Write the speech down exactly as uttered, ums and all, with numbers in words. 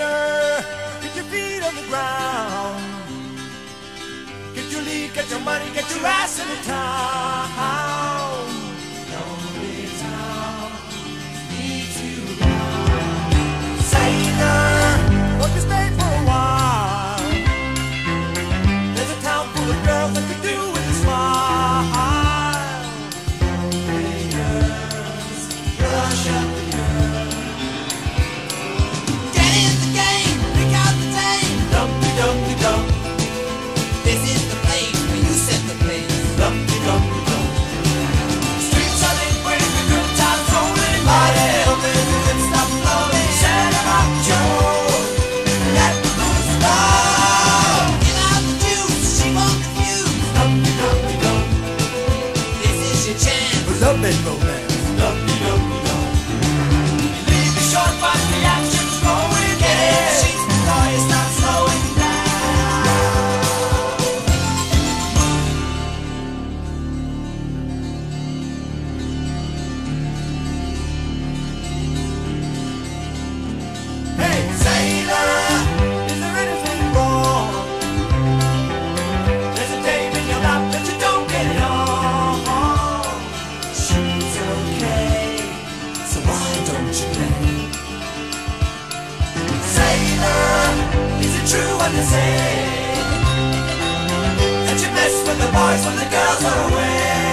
Sailor, get your feet on the ground. Get your lead, get your money, get your ass in the town. Lonely town needs you around. Sailor, won't you stay for a while? There's a town full of girls that could do with a smile. Players, rush up the curve. Get in the game, pick out the dame. Dumpty dumpty dump. This is the place where you set the pace. Dumpty dumpty dump. Streets are lit with the good times rolling. Body helping the lips stop flowing. Set 'em up, Joe. Let the blues flow. Give out the juice, she won't refuse. Dumpty dumpty dump. This is your chance for love and romance. Dumpty dumpty dump. You leave me short, but the action's going. Get in the sheets before you start slowing down. Hey, sailor, is there anything wrong? There's a dame in your lap that you don't get it on. She's okay, so why don't you play? Sailor, is it true what they say? That you mess with the boys when the girls are away?